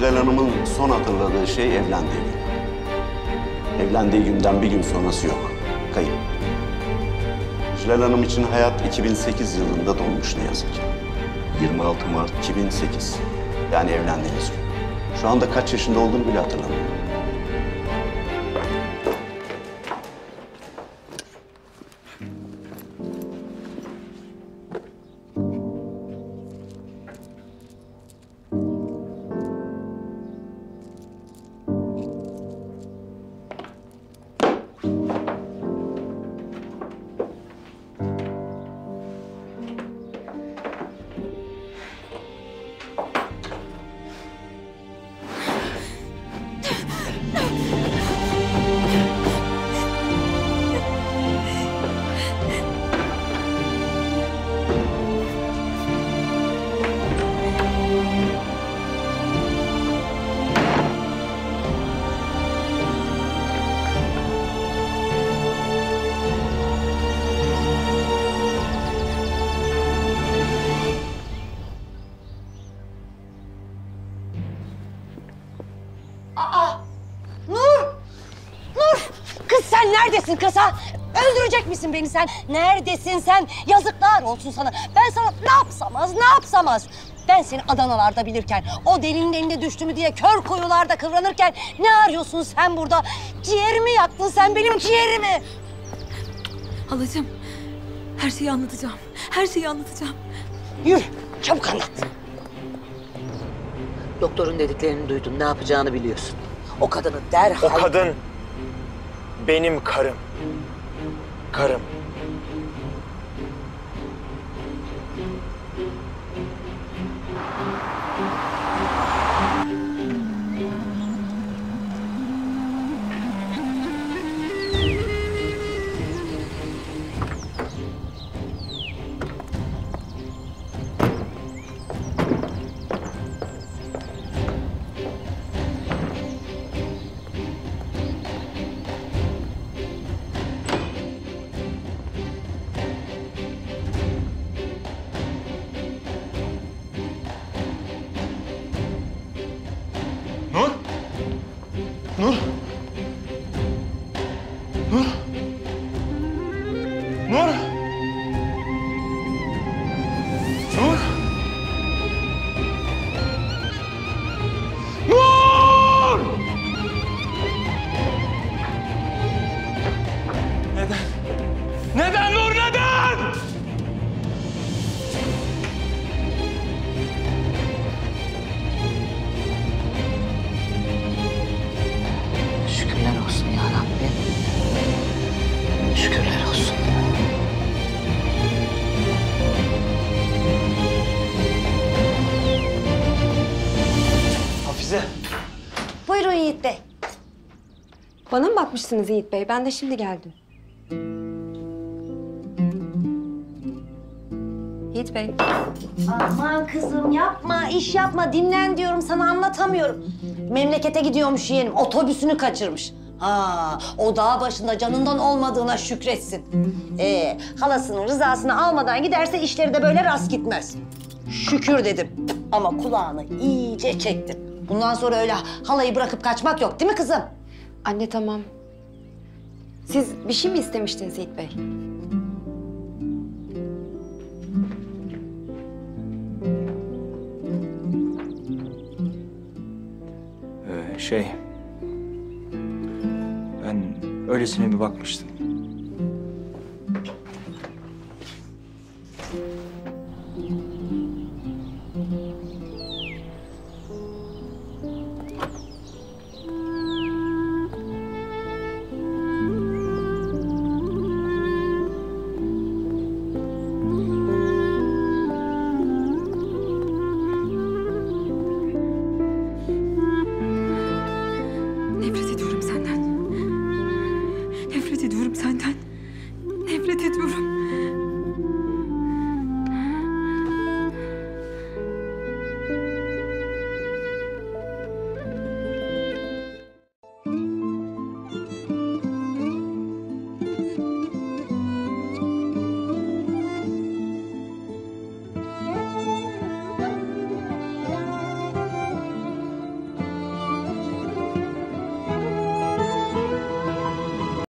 Hilal Hanım'ın son hatırladığı şey evlendiği gün. Evlendiği günden bir gün sonrası yok. Kayıp. Hilal Hanım için hayat 2008 yılında doğmuş ne yazık ki. 26 Mart 2008. Yani evlendiğiniz gün. Şu anda kaç yaşında olduğunu bile hatırlamıyorum. Neredesin kız ha? Öldürecek misin beni sen? Neredesin sen? Yazıklar olsun sana. Ben sana ne yapsamaz? Ben seni Adanalarda bilirken, o delinin eline düştü mü diye kör kuyularda kıvranırken ne arıyorsun sen burada? Ciğerimi yaktın sen, benim ciğerimi. Halacığım, her şeyi anlatacağım. Her şeyi anlatacağım. Yürü, çabuk anlat. Doktorun dediklerini duydun, ne yapacağını biliyorsun. O kadını derhal... O kadın benim karım. Karım. Nur? Nur? Nur? Nur? Nur? Nur! Neden? Neden Nur, neden? Şükürler olsun ya Rabbim. Şükürler olsun. Hafize. Buyurun Yiğit Bey. Bana mı bakmışsınız Yiğit Bey? Ben de şimdi geldim. Yiğit Bey. Aman kızım yapma, iş yapma. Dinlen diyorum sana, anlatamıyorum. Memlekete gidiyormuş yeğenim, otobüsünü kaçırmış. Ha, o dağ başında canından olmadığına şükretsin. Halasının rızasını almadan giderse işleri de böyle rast gitmez. Şükür dedim ama kulağını iyice çektim. Bundan sonra öyle halayı bırakıp kaçmak yok değil mi kızım? Anne tamam. Siz bir şey mi istemiştiniz Yiğit Bey? Ben öylesine bir bakmıştım.